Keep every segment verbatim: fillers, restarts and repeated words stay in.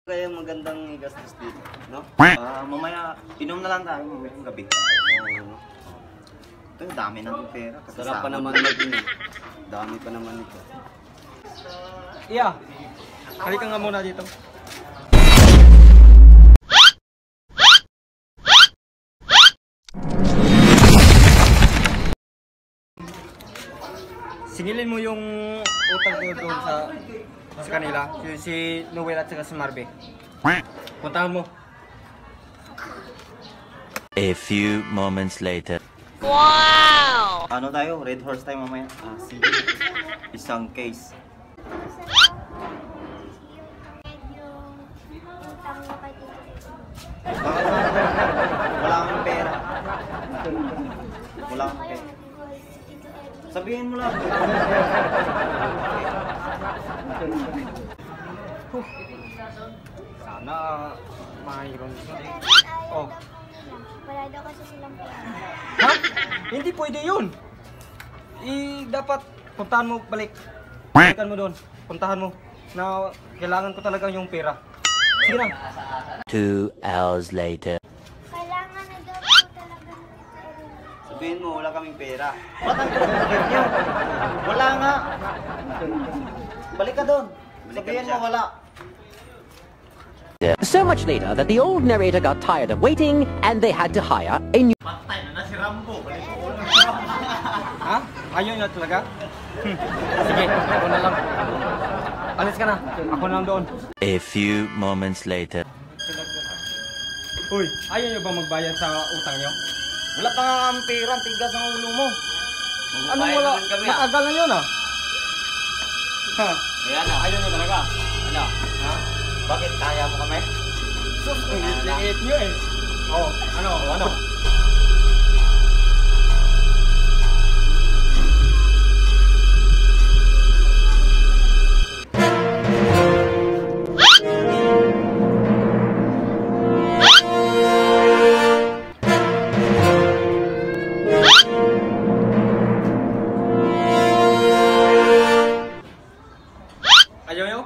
Kaya magandang igastos dito, no? Ah, mamaya, inom na lang tayo mamayang gabi. Oo. Ito, dami ng pera. Sarap pa naman mag-inom. Dami pa naman ito. Iya. Halika nga muna dito. Singilin mo yung utang ko doon sa sa kanila, si, si Noel at saka si Marbe. Puntahan mo. A few moments later. Wow! Ano tayo? Red horse tayo mamaya. Ah, sige. Isang case. Wala kang pera. Wala kang pera. Sabihin mo lang. Sana mayroon siya. Oh. Wala daw kasi silang pera. Ha? Hindi pwede yun. I dapat puntahan mo balik. Balikan mo doon. Puntahan mo na kailangan ko talaga yung pera. Sige na. Two hours later. Kailangan na daw po talaga ng pera. Sabihin mo, wala kaming pera. Ba't ang kulit nyo? Wala nga. Balik ka doon. Sabihin mo wala. So much later that the old narrator got tired of waiting and they had to hire a new... Patay na na si Rambo. Balik ko ulo. Ha? Ayaw na talaga? Hmm. Sige, ako na lang. Alis ka na. Ako na lang doon. A few moments later. Uy, ayaw nyo ba magbayad sa utang nyo? Wala pa nga ang pera. Tigas ang ulo mo. Ano wala? Matagal na yun ah. Ha? Kaya na. Ayaw nyo talaga. Ano? Ha? Bakit kaya mo kami? Sus, ang liit nyo eh. Oh, ano? Ano? Ayaw nyo?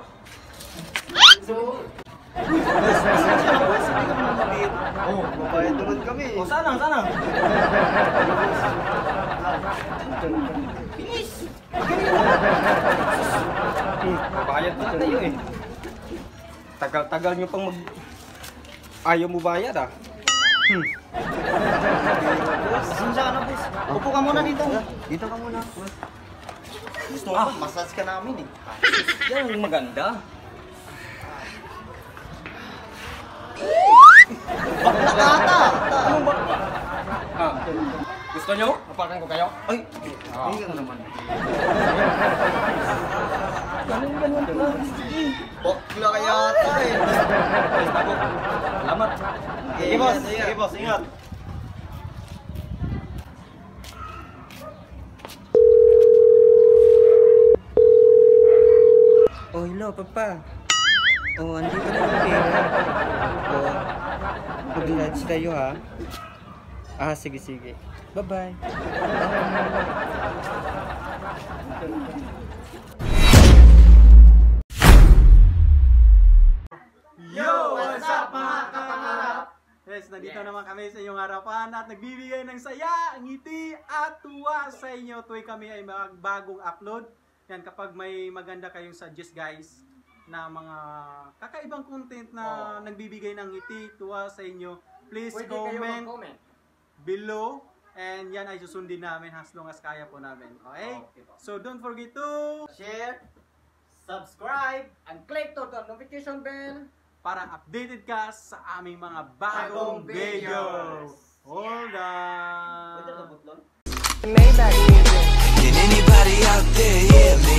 Oo, oh, babayad naman kami. O, sana, sana. Bilis! Hmm, bayad na tayo eh. Tagal-tagal nyo pang mag... Ayaw mo bayad ah. Hmm. Pasensya ka na, boss. Upo ka muna dito. Dito ka muna. Gusto mo, massage ka namin eh. Yan ang maganda. Bakla ka ata! Anong ba? Ah, gusto nyo? Apakan ko kayo? Ay! Ah. Hindi ka naman. Ganun, ganun lang. Bakla ka yata eh. Basta ko. Salamat. Sige boss, sige boss, ingat. Oh, hello, Papa. Oh, andito na yung pera. Oh, mag-lunch tayo, ha? Ah, sige, sige. Bye-bye. Yo! What's up mga kapangarap? Yes, nandito naman kami sa inyong harapan at nagbibigay ng saya, ngiti at tuwa sa inyo tuwing kami ay magbagong upload. Yan, kapag may maganda kayong suggest guys na mga kakaibang content na oh. nagbibigay ng ngiti, tuwa sa inyo, please Pwede comment, comment below and yan ay susundin namin as long as kaya po namin. Okay? Okay po. So don't forget to Share, subscribe, and click to the notification bell para updated ka sa aming mga bagong Bagong videos. videos. Hold on! Pwede na butlon? Can anybody out there hear me?